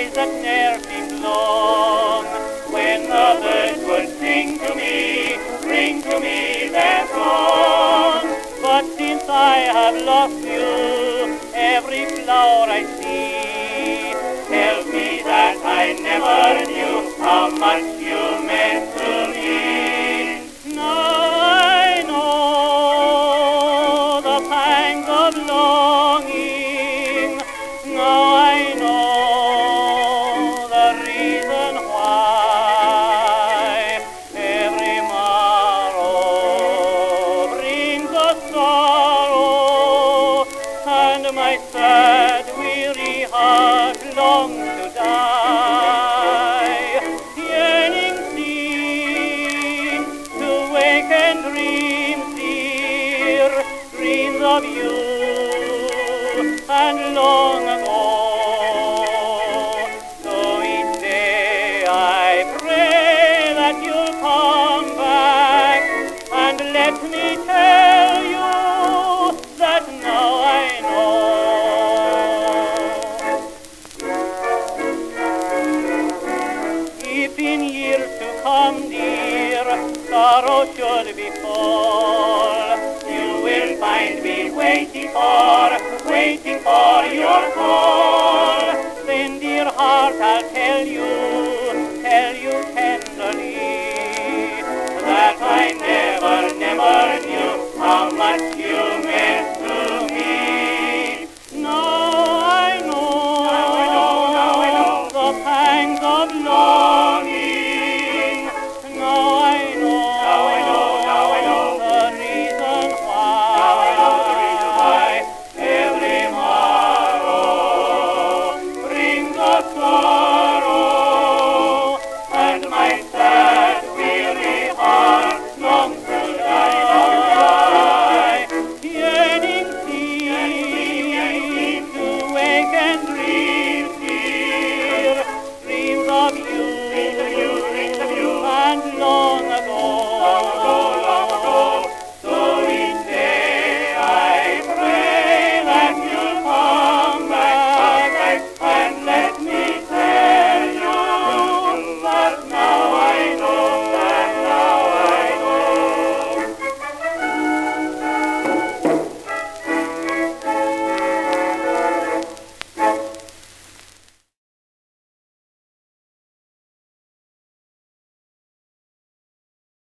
days that ne'er seemed long, when the birds would sing to me their song. But since I have lost you, every flower I see tells me that I never knew how much you meant to me. Now I know the pangs of longing. Now I know the reason why every morrow brings a sorrow, and my sad, weary heart longs to die. Yearning seems to wake and dream, dear, dreams of you, and long ago. So each day I pray that you'll come back, and let me tell you that now I know. If in years to come, dear, sorrow should befall, you will find me waiting for your call. Then, dear heart, I'll tell you tenderly that I never knew how much you